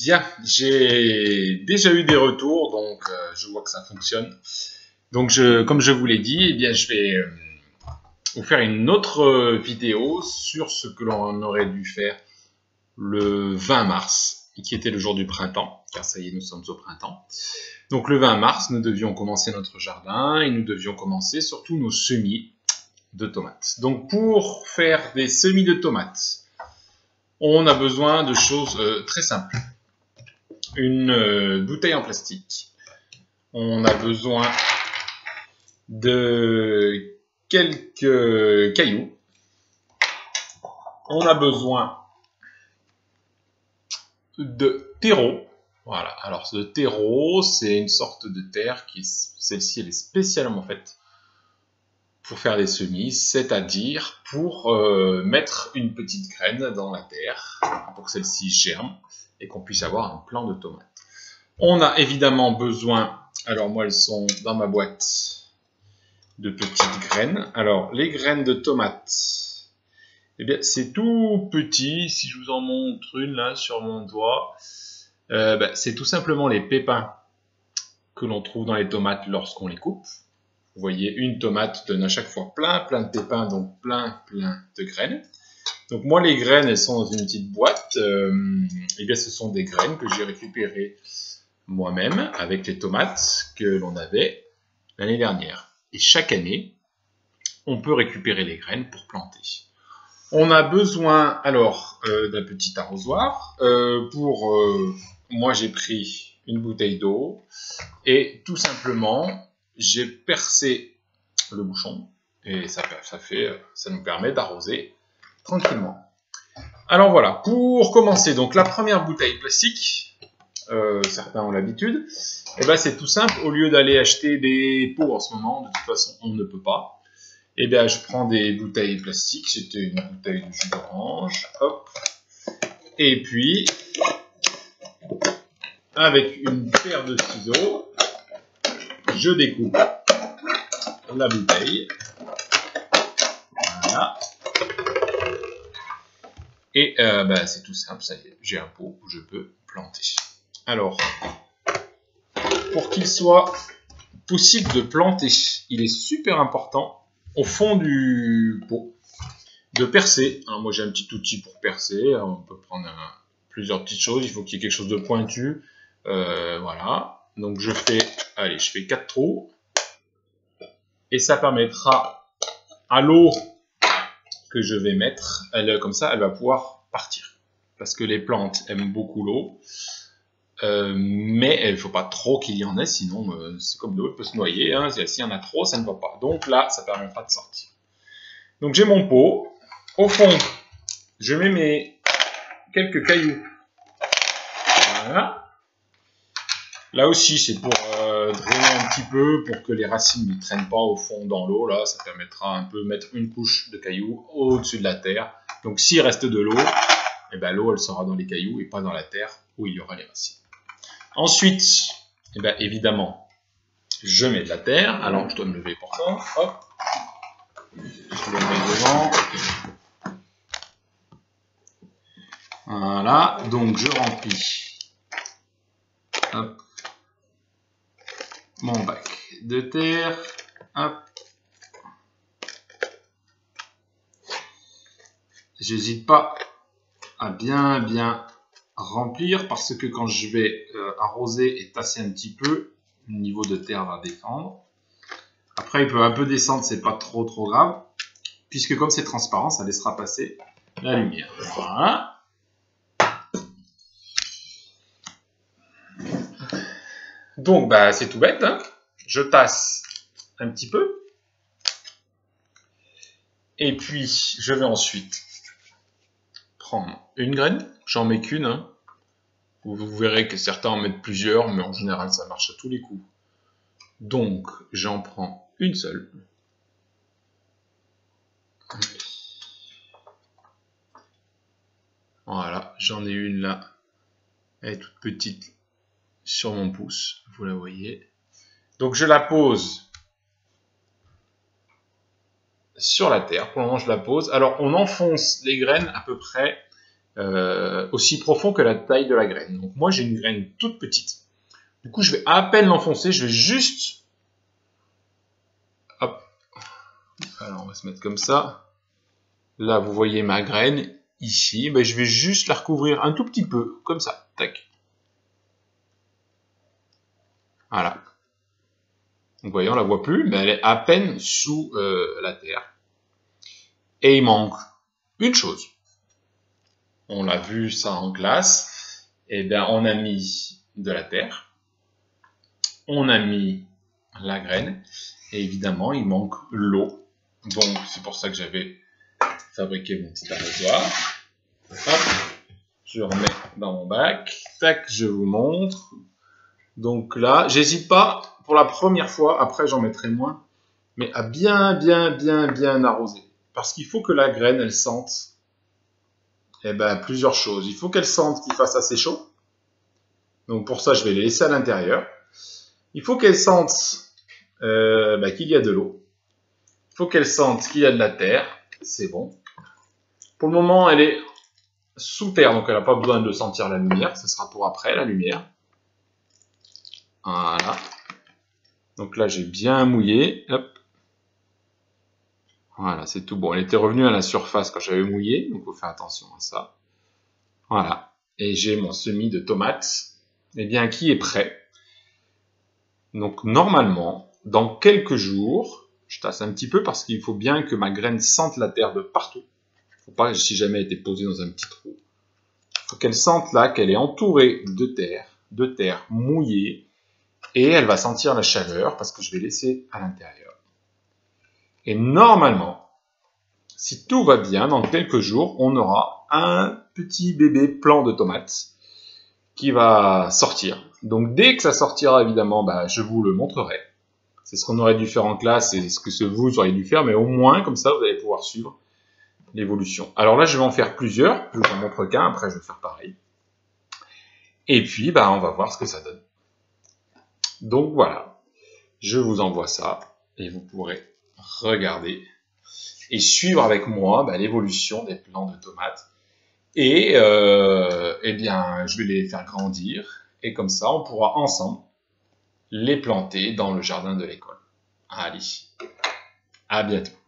Bien, j'ai déjà eu des retours, donc je vois que ça fonctionne. Donc, comme je vous l'ai dit, eh bien, je vais vous faire une autre vidéo sur ce que l'on aurait dû faire le 20 mars, qui était le jour du printemps, car ça y est, nous sommes au printemps. Donc, le 20 mars, nous devions commencer notre jardin et nous devions commencer surtout nos semis de tomates. Donc, pour faire des semis de tomates, on a besoin de choses très simples. Une bouteille en plastique. On a besoin de quelques cailloux. On a besoin de terreau. Voilà. Alors, ce terreau, c'est une sorte de terre qui, celle-ci, elle est spécialement faite pour faire des semis, c'est-à-dire pour mettre une petite graine dans la terre pour que celle-ci germe et qu'on puisse avoir un plant de tomates. On a évidemment besoin, alors moi elles sont dans ma boîte, de petites graines. Alors les graines de tomates, eh bien c'est tout petit, si je vous en montre une là sur mon doigt, c'est tout simplement les pépins que l'on trouve dans les tomates lorsqu'on les coupe. Vous voyez, une tomate donne à chaque fois plein de pépins, donc plein de graines. Donc moi les graines, elles sont dans une petite boîte, eh bien ce sont des graines que j'ai récupérées moi-même avec les tomates que l'on avait l'année dernière. Et chaque année, on peut récupérer les graines pour planter. On a besoin alors d'un petit arrosoir. Moi j'ai pris une bouteille d'eau et tout simplement j'ai percé le bouchon et ça nous permet d'arroser tranquillement. Alors voilà, pour commencer, donc la première bouteille plastique, certains ont l'habitude, et ben c'est tout simple, au lieu d'aller acheter des pots en ce moment, de toute façon on ne peut pas, et bien je prends des bouteilles plastiques, c'était une bouteille de jus d'orange, hop, et puis avec une paire de ciseaux, je découpe la bouteille, voilà, et c'est tout simple, ça y est, j'ai un pot où je peux planter. Alors, pour qu'il soit possible de planter, il est super important au fond du pot de percer. Alors moi j'ai un petit outil pour percer, on peut prendre plusieurs petites choses, il faut qu'il y ait quelque chose de pointu, voilà. Donc je fais 4 trous et ça permettra à l'eau que je vais mettre, comme ça elle va pouvoir partir parce que les plantes aiment beaucoup l'eau. Mais il ne faut pas trop qu'il y en ait, sinon c'est comme l'eau, elle peut se noyer, hein. S'il y en a trop, ça ne va pas. Donc là, ça permettra de sortir. Donc j'ai mon pot. Au fond, je mets mes quelques cailloux. Voilà. Là aussi, c'est pour drainer un petit peu, pour que les racines ne traînent pas au fond dans l'eau. Là, ça permettra un peu de mettre une couche de cailloux au-dessus de la terre. Donc s'il reste de l'eau, eh ben, l'eau, elle sera dans les cailloux et pas dans la terre où il y aura les racines. Ensuite, évidemment, je mets de la terre. Alors, je dois me lever pour ça. Hop. Je le mets devant. Voilà. Donc, je remplis hop, mon bac de terre. Hop. J'hésite pas à bien remplir parce que quand je vais arroser et tasser un petit peu, le niveau de terre va descendre. Après, il peut un peu descendre, c'est pas trop grave, puisque comme c'est transparent, ça laissera passer la lumière. Voilà. Donc, c'est tout bête, hein. Je tasse un petit peu. Et puis, je vais ensuite prendre une graine. J'en mets qu'une, hein. Vous verrez que certains en mettent plusieurs, mais en général, ça marche à tous les coups. Donc, j'en prends une seule. Voilà, j'en ai une là. Elle est toute petite sur mon pouce, vous la voyez. Donc, je la pose sur la terre. Pour le moment, je la pose. Alors, on enfonce les graines à peu près aussi profond que la taille de la graine. Donc moi j'ai une graine toute petite. Du coup je vais à peine l'enfoncer, je vais juste... Hop. Alors on va se mettre comme ça. Là vous voyez ma graine. Ici, ben, je vais juste la recouvrir un tout petit peu, comme ça. Tac. Voilà. Donc vous voyez, on la voit plus, mais elle est à peine sous la terre. Et il manque une chose. On l'a vu ça en classe. Et bien, on a mis de la terre. On a mis la graine. Et évidemment, il manque l'eau. Donc, c'est pour ça que j'avais fabriqué mon petit arrosoir. Hop, je remets dans mon bac. Tac, je vous montre. Donc là, j'hésite pas pour la première fois, après j'en mettrai moins, mais à bien arroser. Parce qu'il faut que la graine, elle sente plusieurs choses. Il faut qu'elle sente qu'il fasse assez chaud. Donc pour ça, je vais les laisser à l'intérieur. Il faut qu'elle sente qu'il y a de l'eau. Il faut qu'elle sente qu'il y a de la terre. C'est bon. Pour le moment, elle est sous terre, donc elle n'a pas besoin de sentir la lumière. Ce sera pour après, la lumière. Voilà. Donc là, j'ai bien mouillé. Hop. Voilà, c'est tout bon. Elle était revenue à la surface quand j'avais mouillé, donc il faut faire attention à ça. Voilà. Et j'ai mon semis de tomates, qui est prêt. Donc normalement, dans quelques jours, je tasse un petit peu parce qu'il faut bien que ma graine sente la terre de partout. Il ne faut pas, si jamais elle était posée dans un petit trou, il faut qu'elle sente là qu'elle est entourée de terre mouillée, et elle va sentir la chaleur parce que je vais laisser à l'intérieur. Et normalement, si tout va bien, dans quelques jours, on aura un petit bébé plant de tomates qui va sortir. Donc dès que ça sortira, évidemment, je vous le montrerai. C'est ce qu'on aurait dû faire en classe et ce que vous auriez dû faire, mais au moins, comme ça, vous allez pouvoir suivre l'évolution. Alors là, je vais en faire plusieurs. Je vous en montre qu'un, après je vais faire pareil. Et puis, on va voir ce que ça donne. Donc voilà, je vous envoie ça et vous pourrez regarder et suivre avec moi l'évolution des plants de tomates. Et je vais les faire grandir et comme ça, on pourra ensemble les planter dans le jardin de l'école. Allez, à bientôt.